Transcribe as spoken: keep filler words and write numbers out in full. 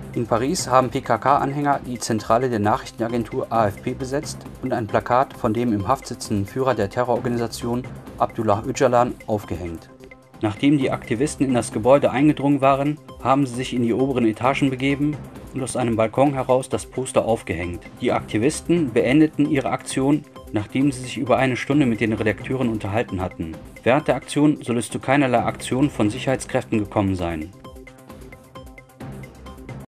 In Paris haben P K K-Anhänger die Zentrale der Nachrichtenagentur A F P besetzt und ein Plakat von dem im Haft sitzenden Führer der Terrororganisation Abdullah Öcalan aufgehängt. Nachdem die Aktivisten in das Gebäude eingedrungen waren, haben sie sich in die oberen Etagen begeben und aus einem Balkon heraus das Poster aufgehängt. Die Aktivisten beendeten ihre Aktion, nachdem sie sich über eine Stunde mit den Redakteuren unterhalten hatten. Während der Aktion soll es zu keinerlei Aktionen von Sicherheitskräften gekommen sein.